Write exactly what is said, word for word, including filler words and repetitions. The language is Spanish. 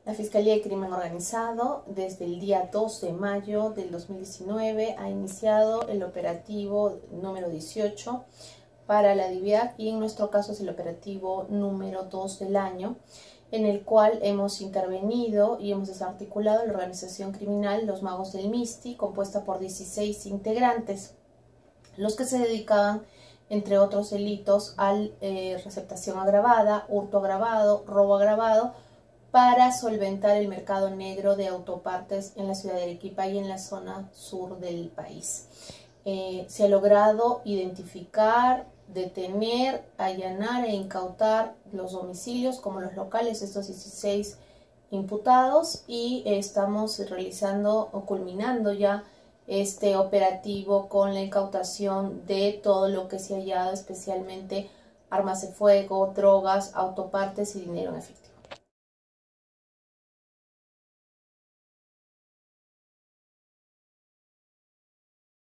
La Fiscalía de Crimen Organizado, desde el día dos de mayo del dos mil diecinueve, ha iniciado el operativo número dieciocho para la DIVIAC, y en nuestro caso es el operativo número dos del año, en el cual hemos intervenido y hemos desarticulado la organización criminal Los Magos del Misti, compuesta por dieciséis integrantes, los que se dedicaban, entre otros delitos, a eh, receptación agravada, hurto agravado, robo agravado, para solventar el mercado negro de autopartes en la ciudad de Arequipa y en la zona sur del país. Eh, se ha logrado identificar, detener, allanar e incautar los domicilios como los locales de estos dieciséis imputados, y eh, estamos realizando o culminando ya este operativo con la incautación de todo lo que se ha hallado, especialmente armas de fuego, drogas, autopartes y dinero en efectivo.